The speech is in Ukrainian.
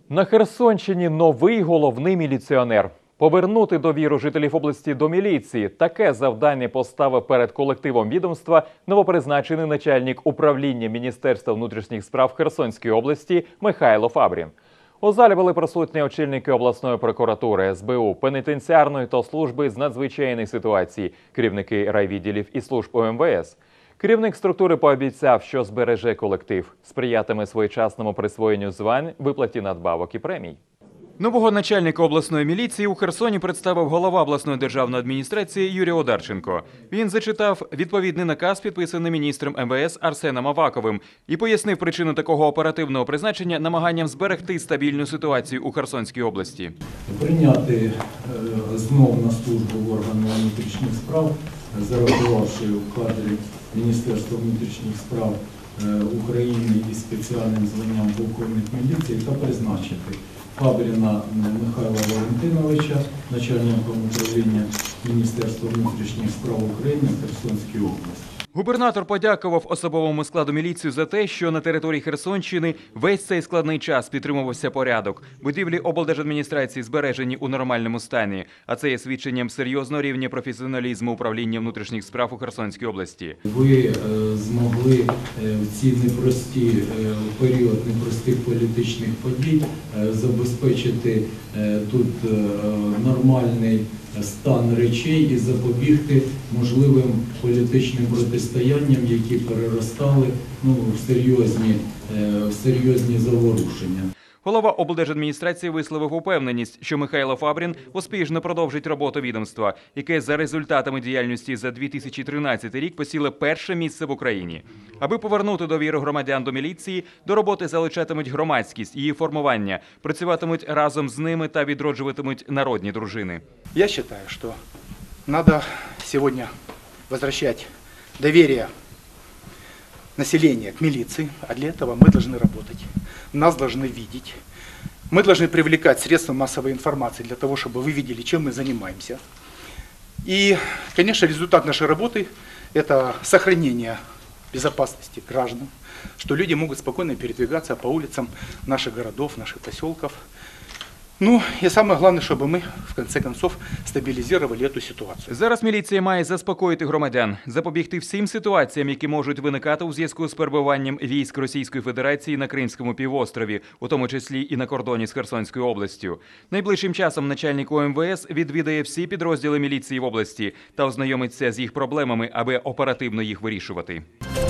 На Херсонщині новий головний міліціонер. Повернути довіру жителів області до міліції – таке завдання поставив перед колективом відомства новопризначений начальник управління Міністерства внутрішніх справ Херсонської області Михайло Фабрін. У залі були присутні очільники обласної прокуратури, СБУ, пенітенціарної та служби з надзвичайних ситуацій, керівники райвідділів і служб УМВС. Керівник структури пообіцяв, що збереже колектив, сприятиме своєчасному присвоєнню звань, виплаті надбавок і премій. Нового начальника обласної міліції у Херсоні представив голова обласної державної адміністрації Юрій Одарченко. Він зачитав відповідний наказ, підписаний міністром МВС Арсеном Аваковим, і пояснив причину такого оперативного призначення намаганням зберегти стабільну ситуацію у Херсонській області. Прийняти знов на службу в органи внутрішніх справ, зарахувавши в кадрі Міністерства внутрішніх справ України із спеціальним званням полковник міліції та призначити Фабріна Михайла Валентиновича, начальником управління Міністерства внутрішніх справ України в Херсонській області. Губернатор подякував особовому складу міліції за те, що на території Херсонщини весь цей складний час підтримувався порядок. Будівлі облдержадміністрації збережені у нормальному стані, а це є свідченням серйозного рівня професіоналізму управління внутрішніх справ у Херсонській області. Ви змогли в ці непрості період непростих політичних подій забезпечити тут нормальний стан речей і запобігти можливим політичним протистоянням, які переростали в серйозні заворушення. Голова облдержадміністрації висловив упевненість, що Михайло Фабрін успішно продовжить роботу відомства, яке за результатами діяльності за 2013 рік посіло перше місце в Україні. Аби повернути довіру громадян до міліції, до роботи залучатимуть громадськість, її формування, працюватимуть разом з ними та відроджуватимуть народні дружини. Я вважаю, що треба сьогодні повертати довір'я населения к милиции, а для этого мы должны работать, нас должны видеть. Мы должны привлекать средства массовой информации для того, чтобы вы видели, чем мы занимаемся. И, конечно, результат нашей работы – это сохранение безопасности граждан, что люди могут спокойно передвигаться по улицам наших городов, наших поселков. І саме головне, щоб ми, в кінці кінців, стабілізували цю ситуацію. Зараз міліція має заспокоїти громадян, запобігти всім ситуаціям, які можуть виникати у зв'язку з перебуванням військ Російської Федерації на Кримському півострові, у тому числі і на кордоні з Херсонською областю. Найближчим часом начальник УМВС відвідає всі підрозділи міліції в області та ознайомиться з їх проблемами, аби оперативно їх вирішувати.